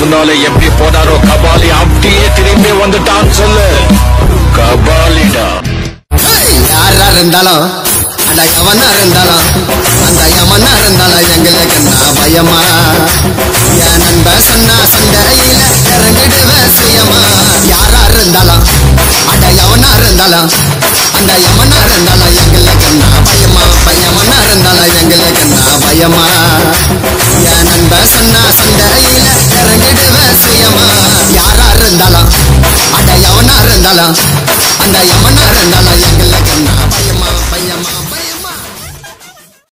முன்னாலே எப்படி போனாரோ கபாலி அப்படியே திரும்பி வந்துட்டான் சொல்லு. கபாலிடா. யாரா இருந்தாலும் அட எவனா இருந்தாலும் அந்த யமனா இருந்தாலும் எங்களுக்கு நான் பயமா. என் நண்ப சொன்னா சண்டையில இறங்கிடுவேன் சுயமா. யாரா இருந்தாலும் அட எவனா இருந்தாலும் அந்த யமனா இருந்தாலும் எங்களுக்கு நான் பயமா. பயமனா இருந்தாலும் எங்களுக்கு நான் பயமா. என் நண்ப சொன்னா சண்டையில இறங்கிடுவேன் சுயமா. யாரா இருந்தாலும் அட எவனா இருந்தாலும் அந்த யமனா இருந்தாலும் எங்களுக்கு நான் பயமா.